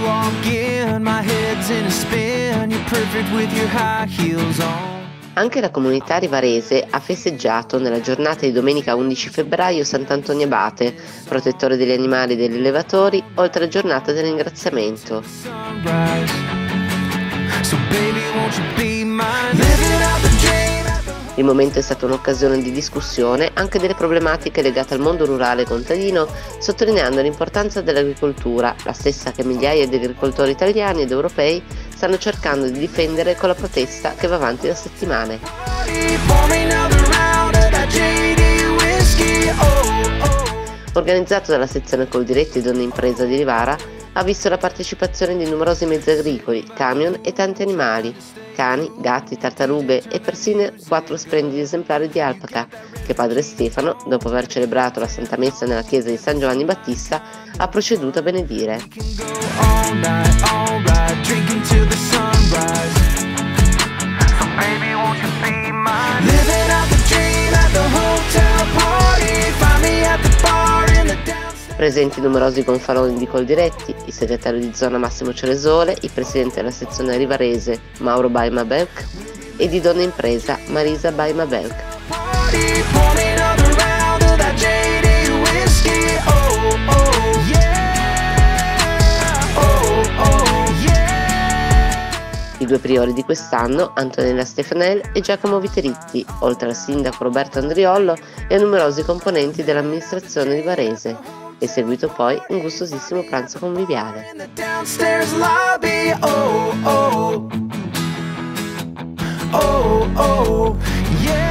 Anche la comunità rivarese ha festeggiato nella giornata di domenica 11 febbraio Sant'Antonio Abate, protettore degli animali e degli allevatori, oltre alla giornata del ringraziamento. Il momento è stato un'occasione di discussione anche delle problematiche legate al mondo rurale e contadino, sottolineando l'importanza dell'agricoltura, la stessa che migliaia di agricoltori italiani ed europei stanno cercando di difendere con la protesta che va avanti da settimane. Organizzato dalla sezione Coldiretti Donne Impresa di Rivara, ha visto la partecipazione di numerosi mezzi agricoli, camion e tanti animali, cani, gatti, tartarughe e persino 4 splendidi esemplari di alpaca, che padre Stefano, dopo aver celebrato la Santa Messa nella chiesa di San Giovanni Battista, ha proceduto a benedire. Presenti numerosi gonfaloni di Coldiretti, il segretario di zona Massimo Ceresole, il presidente della sezione rivarese Mauro Baima-Belk e di Donna Impresa Marisa Baima-Belk. I 2 priori di quest'anno, Antonella Stefanel e Giacomo Viteritti, oltre al sindaco Roberto Andriollo e a numerosi componenti dell'amministrazione rivarese. È seguito poi un gustosissimo pranzo conviviale. Oh, yeah.